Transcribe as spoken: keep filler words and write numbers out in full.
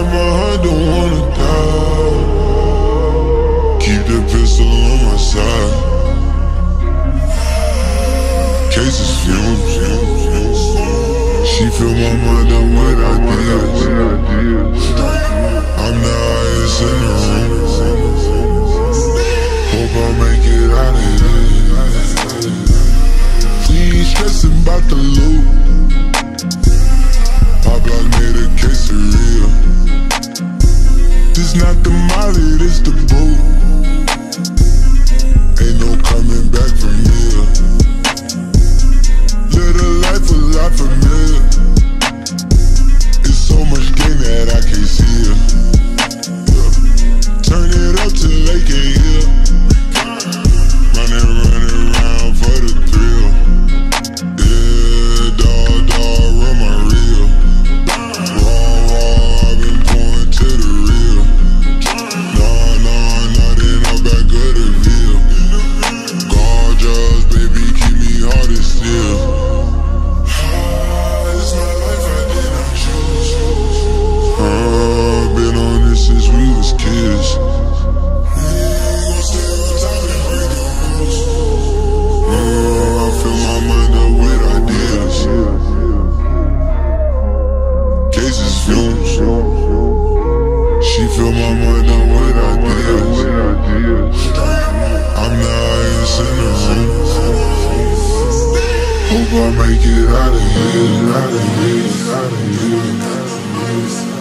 in my heart, don't wanna die. Keep the pistol on my side. Cases fumes. She fill my mind up with ideas. I'm the highest in the room. Hope I make it out of here. We ain't stressing about the loot. My block made a quesadilla. This not the molly, this the boot. Ain't no coming back from here. Live a life a lot familiar. It's so much gain that I can't see it. Yeah. Turn it up till they can't hear. Running, running around for the thrill. Yeah, dog, dog, run my reel. Raw, raw, I've been going to the real. Nah, nah, nah, then I'm back of the veil. Gorgeous, baby, keep me hard as steel. Kids. Uh, I fill my mind up with ideas. Cases fumes. She fill my mind up with ideas. I'm the highest in the room. Hope I make it out of here, out of here, out of here.